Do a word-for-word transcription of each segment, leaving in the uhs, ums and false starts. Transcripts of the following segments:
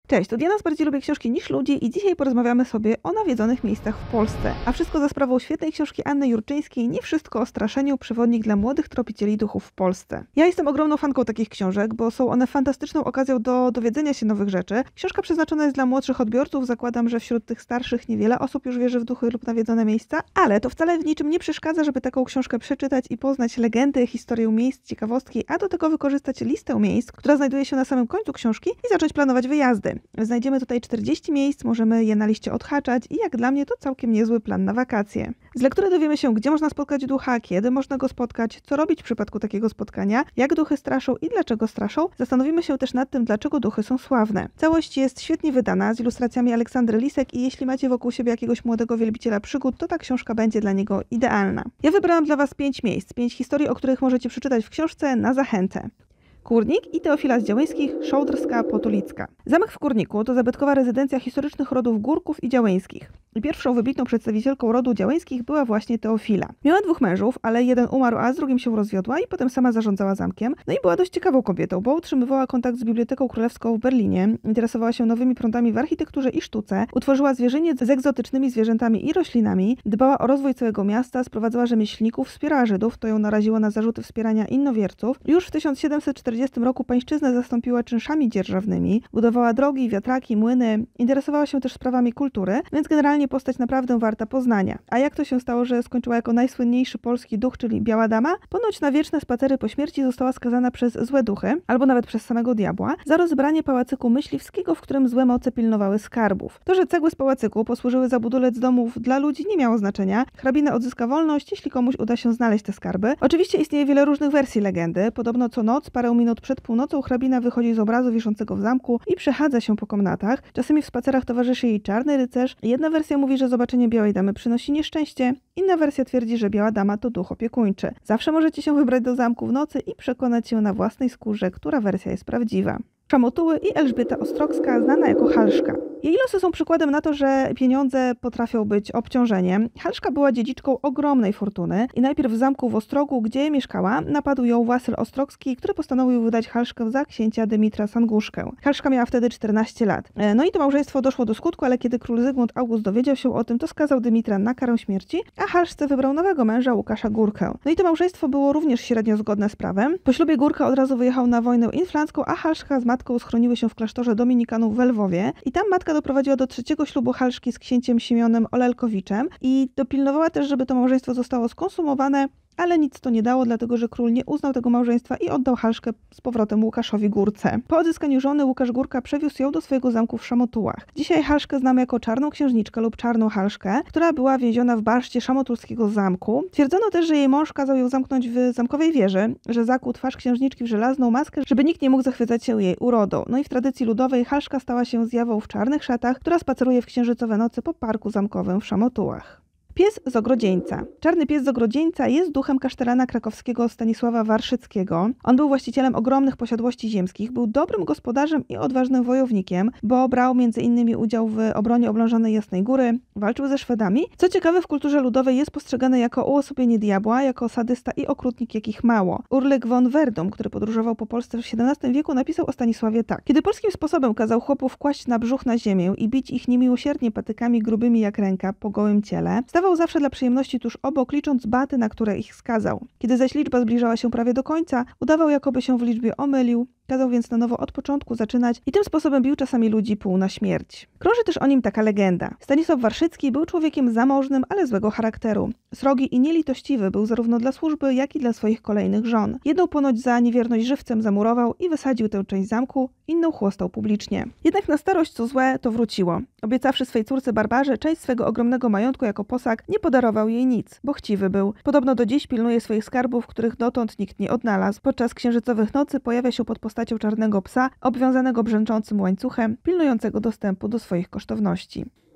Cześć, to Diana z Bardziej Lubię Książki niż Ludzi i dzisiaj porozmawiamy sobie o nawiedzonych miejscach w Polsce. A wszystko za sprawą świetnej książki Anny Jurczyńskiej Nie wszystko o straszeniu, przewodnik dla młodych tropicieli duchów w Polsce. Ja jestem ogromną fanką takich książek, bo są one fantastyczną okazją do dowiedzenia się nowych rzeczy. Książka przeznaczona jest dla młodszych odbiorców, zakładam, że wśród tych starszych niewiele osób już wierzy w duchy lub nawiedzone miejsca, ale to wcale w niczym nie przeszkadza, żeby taką książkę przeczytać i poznać legendy, historię miejsc, ciekawostki, a do tego wykorzystać listę miejsc, która znajduje się na samym końcu książki i zacząć planować wyjazdy. Znajdziemy tutaj czterdzieści miejsc, możemy je na liście odhaczać i jak dla mnie to całkiem niezły plan na wakacje. Z lektury dowiemy się, gdzie można spotkać ducha, kiedy można go spotkać, co robić w przypadku takiego spotkania, jak duchy straszą i dlaczego straszą. Zastanowimy się też nad tym, dlaczego duchy są sławne. Całość jest świetnie wydana, z ilustracjami Aleksandry Lisek i jeśli macie wokół siebie jakiegoś młodego wielbiciela przygód, to ta książka będzie dla niego idealna. Ja wybrałam dla Was pięć miejsc, pięć historii, o których możecie przeczytać w książce na zachętę. Kórnik i Teofila z Działyńskich, Szołdrska, Potulicka. Zamek w Kórniku to zabytkowa rezydencja historycznych rodów Górków i Działyńskich. I pierwszą wybitną przedstawicielką rodu Działyńskich była właśnie Teofila. Miała dwóch mężów, ale jeden umarł, a z drugim się rozwiodła i potem sama zarządzała zamkiem. No i była dość ciekawą kobietą, bo utrzymywała kontakt z Biblioteką Królewską w Berlinie, interesowała się nowymi prądami w architekturze i sztuce, utworzyła zwierzyniec z egzotycznymi zwierzętami i roślinami, dbała o rozwój całego miasta, sprowadzała rzemieślników, wspierała Żydów, to ją naraziło na zarzuty wspierania innowierców. Już w tysiąc siedemset czterdziestym roku pańszczyznę zastąpiła czynszami dzierżawnymi, budowała drogi, wiatraki, młyny, interesowała się też sprawami kultury, więc generalnie postać naprawdę warta poznania. A jak to się stało, że skończyła jako najsłynniejszy polski duch, czyli Biała Dama? Ponoć na wieczne spacery po śmierci została skazana przez złe duchy, albo nawet przez samego diabła, za rozbranie pałacyku myśliwskiego, w którym złe moce pilnowały skarbów. To, że cegły z pałacyku posłużyły za budulec domów dla ludzi, nie miało znaczenia. Hrabina odzyska wolność, jeśli komuś uda się znaleźć te skarby. Oczywiście istnieje wiele różnych wersji legendy. Podobno co noc, parę minut przed północą, hrabina wychodzi z obrazu wiszącego w zamku i przechadza się po komnatach. Czasami w spacerach towarzyszy jej czarny rycerz. Jedna wersja mówi, że zobaczenie Białej Damy przynosi nieszczęście. Inna wersja twierdzi, że Biała Dama to duch opiekuńczy. Zawsze możecie się wybrać do zamku w nocy i przekonać się na własnej skórze, która wersja jest prawdziwa. Szamotuły i Elżbieta Ostrogska, znana jako Halszka. Jej losy są przykładem na to, że pieniądze potrafią być obciążeniem. Halszka była dziedziczką ogromnej fortuny i najpierw w zamku w Ostrogu, gdzie mieszkała, napadł ją Wasyl Ostrogski, który postanowił wydać Halszkę za księcia Dymitra Sanguszkę. Halszka miała wtedy czternaście lat. No i to małżeństwo doszło do skutku, ale kiedy król Zygmunt August dowiedział się o tym, to skazał Dymitra na karę śmierci, a Halszce wybrał nowego męża, Łukasza Górkę. No i to małżeństwo było również średnio zgodne z prawem. Po ślubie Górka od razu wyjechał na wojnę inflancką, a Halszka z matką schroniły się w klasztorze dominikanów w Lwowie i tam matka doprowadziła do trzeciego ślubu Halszki z księciem Siemionem Olelkowiczem i dopilnowała też, żeby to małżeństwo zostało skonsumowane, ale nic to nie dało, dlatego że król nie uznał tego małżeństwa i oddał Halszkę z powrotem Łukaszowi Górce. Po odzyskaniu żony Łukasz Górka przewiózł ją do swojego zamku w Szamotułach. Dzisiaj Halszkę znamy jako czarną księżniczkę lub czarną Halszkę, która była więziona w baszcie szamotulskiego zamku. Twierdzono też, że jej mąż kazał ją zamknąć w zamkowej wieży, że zakuł twarz księżniczki w żelazną maskę, żeby nikt nie mógł zachwycać się jej urodą. No i w tradycji ludowej Halszka stała się zjawą w czarnych szatach, która spaceruje w księżycowe noce po parku zamkowym w Szamotułach. Pies z Ogrodzieńca. Czarny pies z Ogrodzieńca jest duchem kasztelana krakowskiego Stanisława Warszyckiego. On był właścicielem ogromnych posiadłości ziemskich, był dobrym gospodarzem i odważnym wojownikiem, bo brał między innymi udział w obronie oblężonej Jasnej Góry, walczył ze Szwedami. Co ciekawe, w kulturze ludowej jest postrzegany jako uosobienie diabła, jako sadysta i okrutnik, jakich mało. Urlyk von Verdum, który podróżował po Polsce w siedemnastym wieku, napisał o Stanisławie tak. Kiedy polskim sposobem kazał chłopów kłaść na brzuch na ziemię i bić ich niemiłosiernie patykami grubymi jak ręka po gołym ciele, stawał zawsze dla przyjemności tuż obok, licząc baty, na które ich skazał. Kiedy zaś liczba zbliżała się prawie do końca, udawał, jakoby się w liczbie omylił, kazał więc na nowo od początku zaczynać i tym sposobem bił czasami ludzi pół na śmierć. Krąży też o nim taka legenda. Stanisław Warszycki był człowiekiem zamożnym, ale złego charakteru. Srogi i nielitościwy był zarówno dla służby, jak i dla swoich kolejnych żon. Jedną ponoć za niewierność żywcem zamurował i wysadził tę część zamku, inną chłostał publicznie. Jednak na starość co złe, to wróciło. Obiecawszy swej córce Barbarze część swego ogromnego majątku jako posag, nie podarował jej nic, bo chciwy był. Podobno do dziś pilnuje swoich skarbów, których dotąd nikt nie odnalazł. Podczas księżycowych nocy pojawia się pod postacią czarnego psa, obwiązanego brzęczącym łańcuchem, pilnującego dostępu do swoich kosztowności.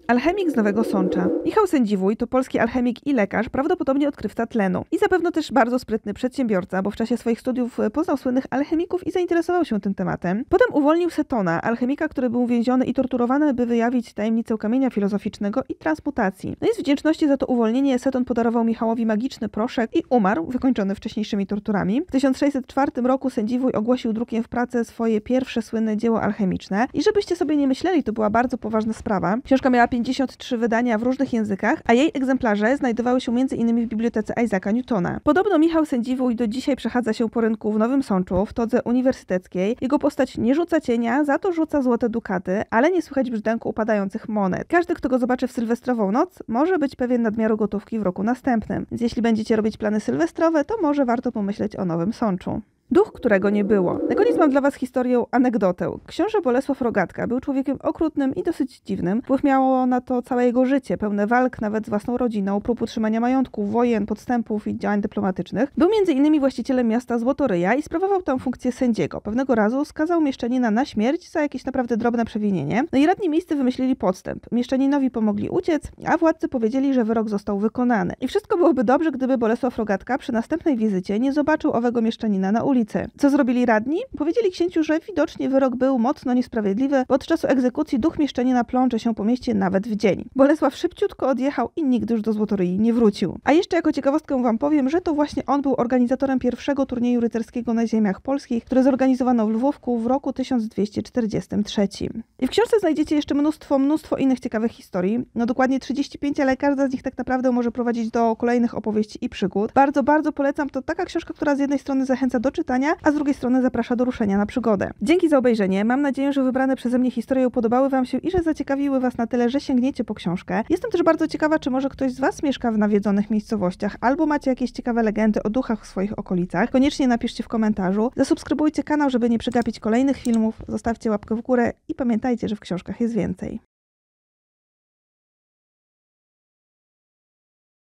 Alchemik z Nowego Sącza. Michał Sędziwój to polski alchemik i lekarz, prawdopodobnie odkrywca tlenu. I zapewne też bardzo sprytny przedsiębiorca, bo w czasie swoich studiów poznał słynnych alchemików i zainteresował się tym tematem. Potem uwolnił Setona, alchemika, który był uwięziony i torturowany, by wyjawić tajemnicę kamienia filozoficznego i transmutacji. No i z wdzięczności za to uwolnienie Seton podarował Michałowi magiczny proszek i umarł, wykończony wcześniejszymi torturami. W tysiąc sześćset czwartym roku Sędziwój ogłosił drukiem w pracę swoje pierwsze słynne dzieło alchemiczne. I żebyście sobie nie myśleli, to była bardzo poważna sprawa. Książka miała pięćdziesiąt trzy wydania w różnych językach, a jej egzemplarze znajdowały się między innymi w bibliotece Isaaca Newtona. Podobno Michał Sędziwój do dzisiaj przechadza się po rynku w Nowym Sączu, w todze uniwersyteckiej. Jego postać nie rzuca cienia, za to rzuca złote dukaty, ale nie słychać brzdęku upadających monet. Każdy, kto go zobaczy w sylwestrową noc, może być pewien nadmiaru gotówki w roku następnym. Więc jeśli będziecie robić plany sylwestrowe, to może warto pomyśleć o Nowym Sączu. Duch, którego nie było. Na koniec mam dla was historię, anegdotę. Książę Bolesław Rogatka był człowiekiem okrutnym i dosyć dziwnym. Wpływ miało na to całe jego życie, pełne walk nawet z własną rodziną, prób utrzymania majątku, wojen, podstępów i działań dyplomatycznych. Był między innymi właścicielem miasta Złotoryja i sprawował tam funkcję sędziego. Pewnego razu skazał mieszczanina na śmierć za jakieś naprawdę drobne przewinienie. No i radni miejscy wymyślili podstęp. Mieszczaninowi pomogli uciec, a władcy powiedzieli, że wyrok został wykonany. I wszystko byłoby dobrze, gdyby Bolesław Rogatka przy następnej wizycie nie zobaczył owego mieszczanina na ulicy. Co zrobili radni? Powiedzieli księciu, że widocznie wyrok był mocno niesprawiedliwy, bo od czasu egzekucji duch mieszczanina plącze się po mieście nawet w dzień. Bolesław szybciutko odjechał i nigdy już do Złotoryi nie wrócił. A jeszcze jako ciekawostkę wam powiem, że to właśnie on był organizatorem pierwszego turnieju rycerskiego na ziemiach polskich, które zorganizowano w Lwówku w roku tysiąc dwieście czterdziestym trzecim. I w książce znajdziecie jeszcze mnóstwo, mnóstwo innych ciekawych historii. No dokładnie trzydzieści pięć, ale każda z nich tak naprawdę może prowadzić do kolejnych opowieści i przygód. Bardzo, bardzo polecam. To taka książka, która z jednej strony zachęca do czytania, a z drugiej strony zaprasza do ruszenia na przygodę. Dzięki za obejrzenie. Mam nadzieję, że wybrane przeze mnie historie podobały wam się i że zaciekawiły was na tyle, że sięgniecie po książkę. Jestem też bardzo ciekawa, czy może ktoś z was mieszka w nawiedzonych miejscowościach, albo macie jakieś ciekawe legendy o duchach w swoich okolicach. Koniecznie napiszcie w komentarzu. Zasubskrybujcie kanał, żeby nie przegapić kolejnych filmów. Zostawcie łapkę w górę i pamiętajcie, że w książkach jest więcej.